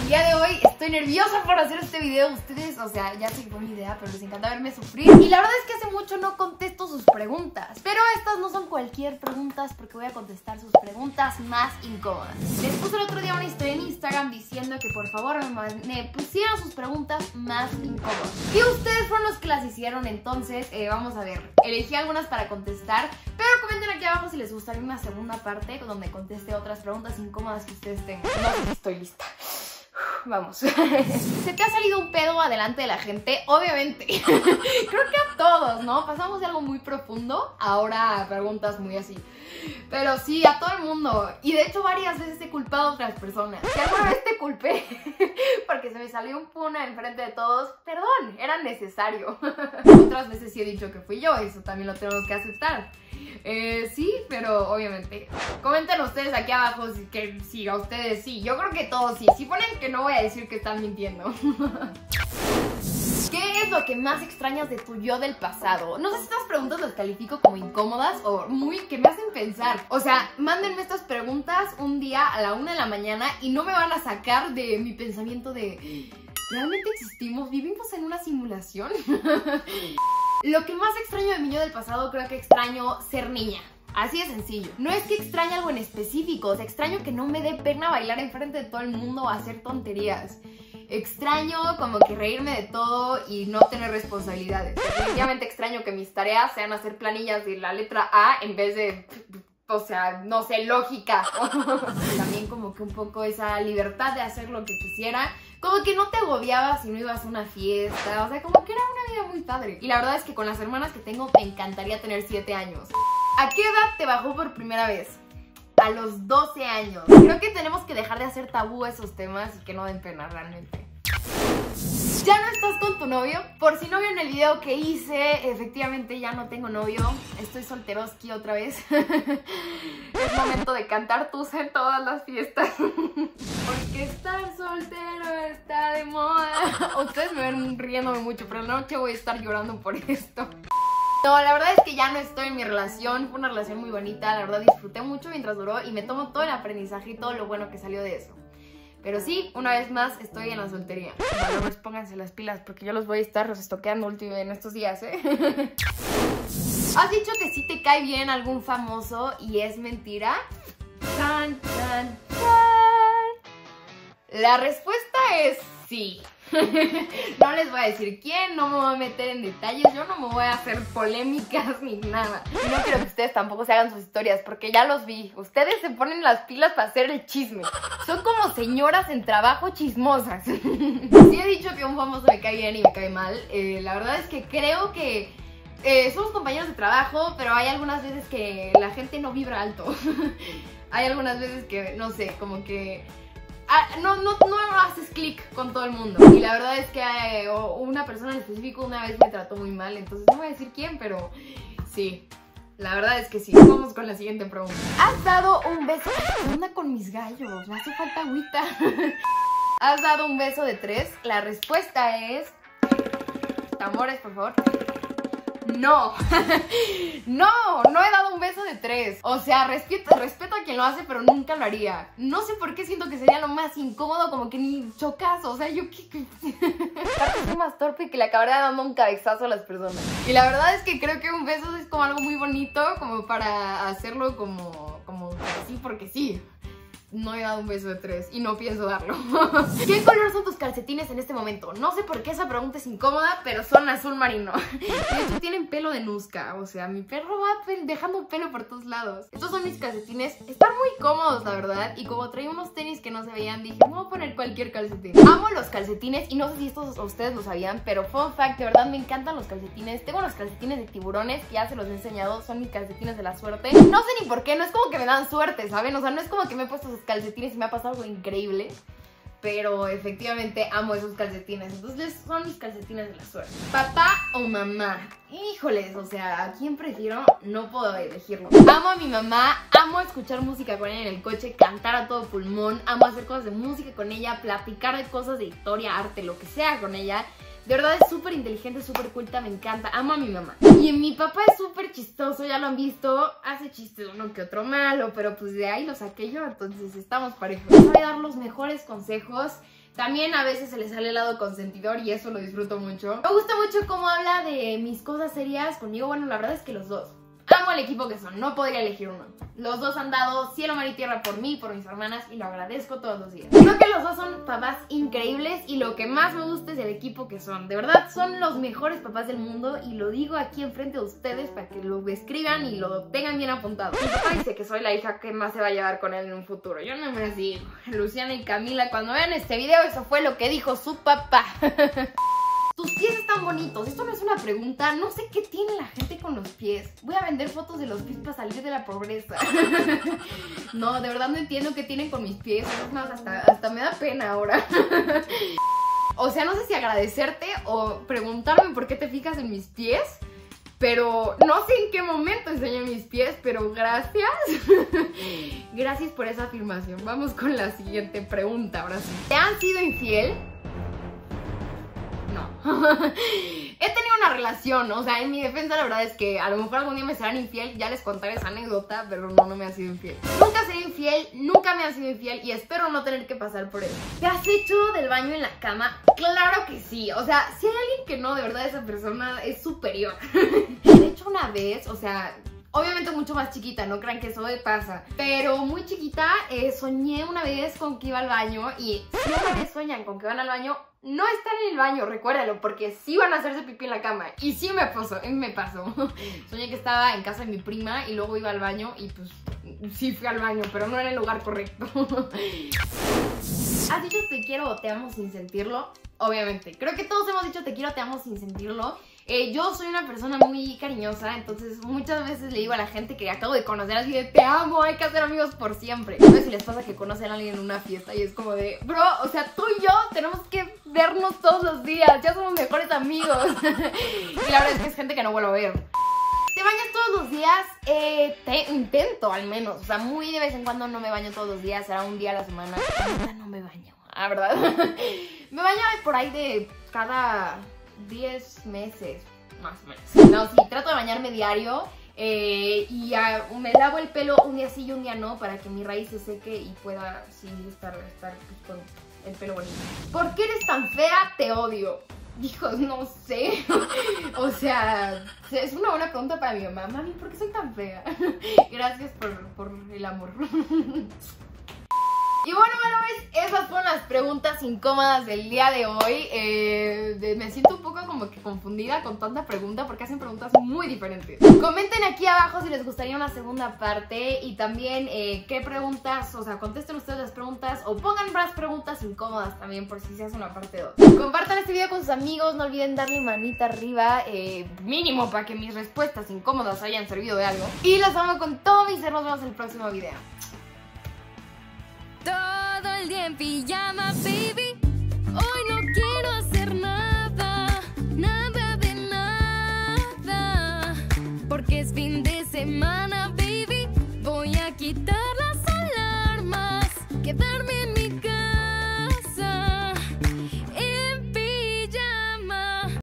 El día de hoy estoy nerviosa por hacer este video. Ustedes, o sea, ya sé que fue mi idea, pero les encanta verme sufrir. Y la verdad es que hace mucho no contesto sus preguntas. Pero estas no son cualquier preguntas, porque voy a contestar sus preguntas más incómodas. Les puse el otro día una historia en Instagram diciendo que por favor me pusieran sus preguntas más incómodas. Y ustedes fueron los que las hicieron, entonces vamos a ver. Elegí algunas para contestar, pero comenten aquí abajo si les gustaría una segunda parte donde conteste otras preguntas incómodas que ustedes tengan. No sé si estoy lista. Vamos. ¿Se te ha salido un pedo adelante de la gente? Obviamente. Creo que a todos, ¿no? Pasamos de algo muy profundo ahora a preguntas muy así. Pero sí, a todo el mundo. Y de hecho varias veces he culpado a otras personas. Si alguna vez te culpé porque se me salió un puna enfrente de todos, perdón, era necesario. Otras veces sí he dicho que fui yo, eso también lo tenemos que aceptar. Sí, pero obviamente. Comenten ustedes aquí abajo que sí, a ustedes sí. Yo creo que todos sí. Si ponen que no, voy a decir que están mintiendo. ¿Qué es lo que más extrañas de tu yo del pasado? No sé si estas preguntas las califico como incómodas o muy que me hacen pensar. O sea, mándenme estas preguntas un día a la 1 de la mañana y no me van a sacar de mi pensamiento de ¿realmente existimos? ¿Vivimos en una simulación? Lo que más extraño de mi yo del pasado, creo que extraño ser niña. Así de sencillo. No es que extrañe algo en específico, o sea, extraño que no me dé pena bailar enfrente de todo el mundo o hacer tonterías. Extraño como que reírme de todo y no tener responsabilidades. Definitivamente extraño que mis tareas sean hacer planillas de la letra A en vez de, o sea, no sé, lógica. También como que un poco esa libertad de hacer lo que quisiera. Como que no te agobiabas si no ibas a una fiesta. O sea, como que era una vida muy padre. Y la verdad es que con las hermanas que tengo me encantaría tener 7 años. ¿A qué edad te bajó por primera vez? A los 12 años. Creo que tenemos que dejar de hacer tabú esos temas y que no den pena realmente. ¿Ya no estás con tu novio? Por si no vieron el video que hice, efectivamente ya no tengo novio. Estoy solteroski otra vez. Es momento de cantar tusa en todas las fiestas. Porque estar soltero está de moda. Ustedes me ven riéndome mucho, pero la noche voy a estar llorando por esto. No, la verdad es que ya no estoy en mi relación. Fue una relación muy bonita, la verdad disfruté mucho mientras duró y me tomo todo el aprendizaje y todo lo bueno que salió de eso. Pero sí, una vez más estoy en la soltería. Valores, pónganse las pilas porque yo los voy a estar estoqueando en estos días, ¿eh? ¿Has dicho que sí te cae bien algún famoso y es mentira? ¡Tan, tan, tan! La respuesta es sí. No les voy a decir quién, no me voy a meter en detalles, yo no me voy a hacer polémicas ni nada. Y no quiero que ustedes tampoco se hagan sus historias porque ya los vi. Ustedes se ponen las pilas para hacer el chisme. Son como señoras en trabajo chismosas. Sí he dicho que un famoso me cae bien y me cae mal. La verdad es que creo que somos compañeros de trabajo, pero hay algunas veces que la gente no vibra alto. Hay algunas veces que, no sé, como que no haces clic con todo el mundo. Y la verdad es que una persona en específico una vez me trató muy mal. Entonces no voy a decir quién, pero sí, la verdad es que sí. Vamos con la siguiente pregunta. ¿Has dado un beso? ¿Qué onda con mis gallos? Me hace falta agüita. ¿Has dado un beso de 3? La respuesta es... tambores, por favor. No. No he dado un beso de 3. O sea, respeto a quien lo hace, pero nunca lo haría. No sé por qué siento que sería lo más incómodo, como que ni chocas. O sea, yo soy más torpe que le acabaría dando un cabezazo a las personas. Y la verdad es que creo que un beso es como algo muy bonito, como para hacerlo como así porque sí. No he dado un beso de 3 y no pienso darlo. ¿Qué color son tus calcetines en este momento? No sé por qué esa pregunta es incómoda, pero son azul marino. De hecho tienen pelo de nusca. O sea, mi perro va dejando pelo por todos lados. Estos son mis calcetines. Están muy cómodos, la verdad. Y como traía unos tenis que no se veían, dije, me voy a poner cualquier calcetín. Amo los calcetines y no sé si estos ustedes lo sabían, pero fun fact, de verdad me encantan los calcetines. Tengo unos calcetines de tiburones que ya se los he enseñado. Son mis calcetines de la suerte. No sé ni por qué, no es como que me dan suerte, ¿saben? O sea, no es como que me he puesto esos calcetines y me ha pasado algo increíble, pero efectivamente amo esos calcetines. Entonces son mis calcetines de la suerte. ¿Papá o mamá? Híjoles, o sea, ¿a quién prefiero? No puedo elegirlo. Amo a mi mamá, amo escuchar música con ella en el coche, cantar a todo pulmón, amo hacer cosas de música con ella, platicar de cosas de historia, arte, lo que sea con ella. De verdad es súper inteligente, súper culta, me encanta, amo a mi mamá. Y mi papá es súper chistoso, ya lo han visto, hace chistes uno que otro malo, pero pues de ahí lo saqué yo, entonces estamos parejos. Voy a dar los mejores consejos También a veces se le sale el lado consentidor y eso lo disfruto mucho. Me gusta mucho cómo habla de mis cosas serias conmigo. Bueno, la verdad es que los dos. Amo el equipo que son, no podría elegir uno. Los dos han dado cielo, mar y tierra por mí, por mis hermanas, y lo agradezco todos los días. Creo que los dos son papás increíbles y lo que más me gusta es el equipo que son. De verdad, son los mejores papás del mundo y lo digo aquí enfrente de ustedes para que lo escriban y lo tengan bien apuntado. Mi papá dice que soy la hija que más se va a llevar con él en un futuro. Yo no me digo. Luciana y Camila, cuando vean este video, eso fue lo que dijo su papá. Tus pies están bonitos. Esto no es una pregunta. No sé qué tiene la gente con los pies. Voy a vender fotos de los pies para salir de la pobreza. No, de verdad no entiendo qué tienen con mis pies. Es más, hasta me da pena ahora. O sea, no sé si agradecerte o preguntarme por qué te fijas en mis pies. Pero no sé en qué momento enseñé mis pies, pero gracias. Gracias por esa afirmación. Vamos con la siguiente pregunta ahora sí. ¿Te han sido infiel? No. He tenido una relación, o sea, en mi defensa la verdad es que a lo mejor algún día me serán infiel, ya les contaré esa anécdota, pero no me han sido infiel. Nunca seré infiel, nunca me han sido infiel y espero no tener que pasar por eso. ¿Te has hecho del baño en la cama? Claro que sí, o sea, si hay alguien que no, de verdad esa persona es superior. De hecho una vez, o sea... Obviamente mucho más chiquita, no crean que eso pasa. Pero muy chiquita, soñé una vez con que iba al baño. Y si una vez sueñan con que van al baño, no están en el baño, recuérdalo, porque sí van a hacerse pipí en la cama. Y sí me pasó. Soñé que estaba en casa de mi prima y luego iba al baño y pues sí fui al baño, pero no en el lugar correcto. ¿Has dicho te quiero o te amo sin sentirlo? Obviamente. Creo que todos hemos dicho te quiero o te amo sin sentirlo. Yo soy una persona muy cariñosa, entonces muchas veces le digo a la gente que acabo de conocer así de te amo, hay que ser amigos por siempre. No sé si les pasa que conocen a alguien en una fiesta y es como de bro, o sea, tú y yo tenemos que vernos todos los días, ya somos mejores amigos. Y la verdad es que es gente que no vuelvo a ver. ¿Te bañas todos los días? Intento al menos, o sea, muy de vez en cuando no me baño todos los días, será un día a la semana. No me baño, ¿verdad? Me baño por ahí de cada 10 meses, más o menos. No, sí, trato de bañarme diario y me lavo el pelo un día sí y un día no para que mi raíz se seque y pueda sí estar pues, con el pelo bonito. ¿Por qué eres tan fea? Te odio. Hijos, no sé. O sea, es una buena pregunta para mi mamá. Mami, ¿por qué soy tan fea? Gracias por el amor. Y bueno, esas fueron las preguntas incómodas del día de hoy. Me siento un poco como que confundida con tanta pregunta porque hacen preguntas muy diferentes. Comenten aquí abajo si les gustaría una segunda parte y también qué preguntas, o sea, contesten ustedes las preguntas o pongan más preguntas incómodas también por si se hace una parte 2. Compartan este video con sus amigos, no olviden darle manita arriba, mínimo para que mis respuestas incómodas hayan servido de algo. Y los amo con todo mi ser, nos vemos en el próximo video. Todo el día en pijama.